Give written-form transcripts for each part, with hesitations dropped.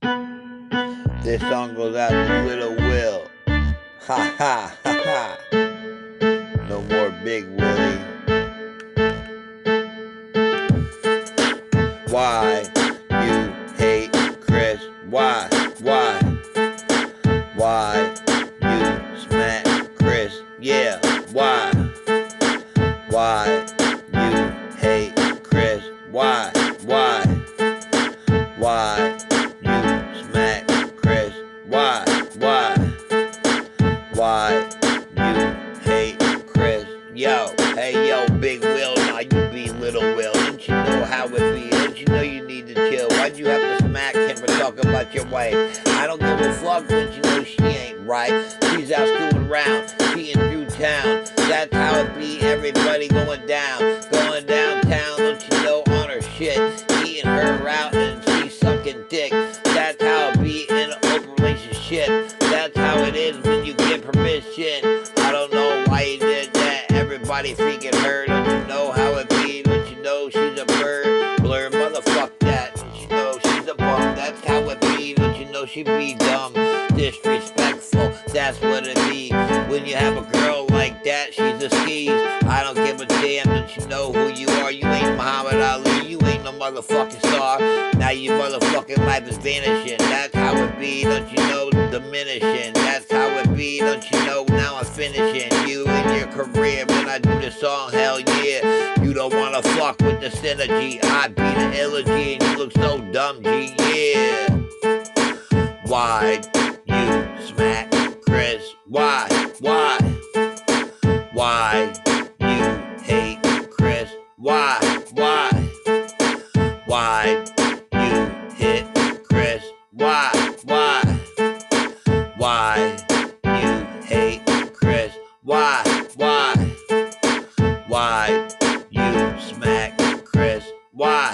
This song goes out to Little Will. Ha ha ha ha. No more Big Willie. Why you hate Chris? Why? Why you smack Chris? Yeah, why? Why you hate Chris? Why? Why you smack Chris? Why you hate Chris? Yo, hey yo, Big Will, now you be Little Will. Don't you know how it be? Don't you know you need to chill? Why'd you have to smack him for talking about your wife? I don't give a fuck, but you know she ain't right. She's out screwing around, cheating through town. That's how it be, everybody going downtown, don't you know, on her shit. Eating her out and she's sucking dick. That's how it be in an open relationship. That's how it is when you get permission. I don't know why you did that, everybody freaking her. Don't you know how it be? Don't you know she's a bird? Blur, motherfuck that. Don't you know she's a bum? That's how it be. Don't you know she be dumb, disrespectful? That's what it be when you have a girl like that. She's a skis. I don't give a damn. Don't you know who you are? You ain't Muhammad Ali. You ain't no motherfucking star. Now your motherfucking life is vanishing. That's how it be. Don't you know, diminishing. That's how it be. Don't you know, now I'm finishing you in your career when I do this song. Hell yeah. You don't wanna fuck with the synergy. I be the elegy and you look so dumb, G. Yeah. Why you smack Chris? Why you hate Chris? Why you hit Chris? Why you hate Chris? Why you smack Chris? Why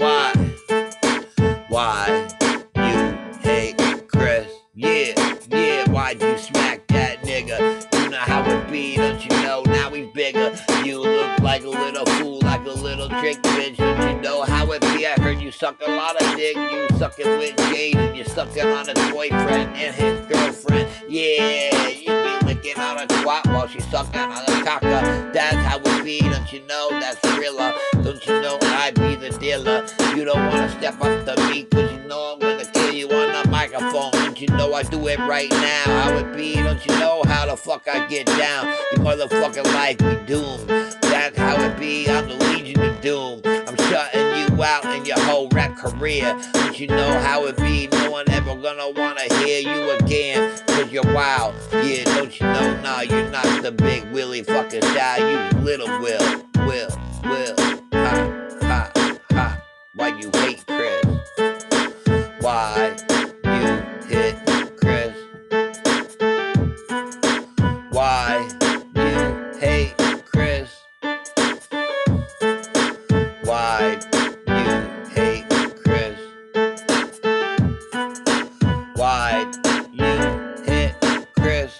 you hate Chris? Yeah, why'd you smack that nigga? You know how it be, don't you know, now he's bigger. You look like a little fool, like a little trick bitch. Don't you know how it be? I heard you suck a lot of dick. You sucking with Jade and you sucking on his boyfriend and his girlfriend. Yeah, you be licking on a twat while she's sucking on a caca. That's how it be, don't you know, that's thriller. Don't you know I be the dealer? You don't wanna step up to me, cause you know I'm gonna kill you on the microphone. Don't you know I do it right now? How it be? Don't you know how the fuck I get down? Your motherfucking life be doomed. That's how it be. I'm the Legion of Doom. I'm shutting you out in your whole rap career. Don't you know how it be? No one ever gonna wanna hear you again, cause you're wild. Yeah, don't you know? Nah, you're not the Big Willie fucking style. You Little Will. Ha. Why you hate Chris? Why you hit Chris? Why you hate Chris? Why you hate Chris? Why you hit Chris?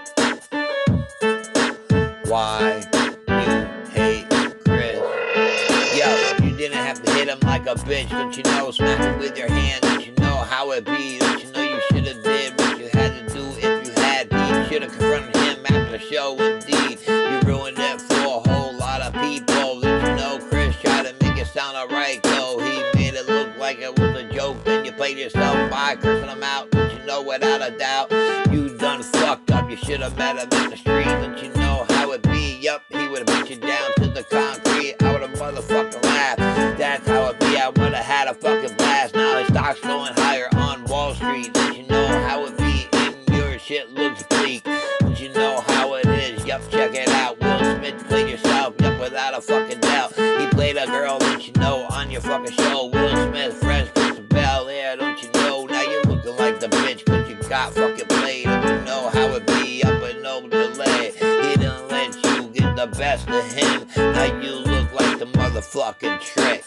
Why you hate Chris? Yo, you didn't have to hit him like a bitch. Don't you know, smack him with your hand. Don't you know how it be? Don't you know you should have did what you had to do if you had to? You should have confronted him after the show. Indeed, you ruined it for a whole lot of people. Don't you know Chris tried to make it sound alright, though he made it look like it was a joke. Then you played yourself by cursing him out. Don't you know, without a doubt, you done fucked up. You should have met him in the street. Don't you know how it be? Yup, he would have beat you down to the concrete. I would have motherfucking laughed. That's how it be. I would have had a fucking blast. Now the stock's going higher on Wall Street. Don't you know how it be? And your shit looks bleak. Don't you know how it is? Yup, check it out. Will Smith played yourself. Yup, without a fucking doubt. He played a girl, don't you know, on your fucking show. Will Smith, Fresh Prince of Bel-Air, don't you know? Now you're looking like the bitch, cause you got fucking played. Don't you know how it be? Up and no delay. He didn't let you get the best of him. Now you look like the motherfucking trick.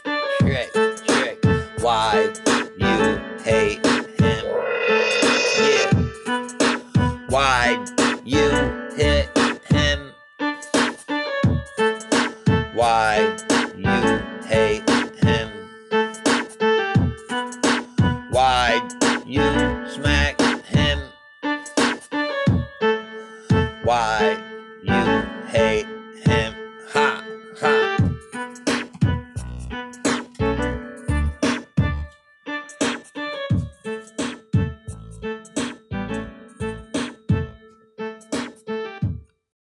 Why you hate him? Yeah. Why you hit him? Why you hate him? Why you smack him? Why you hate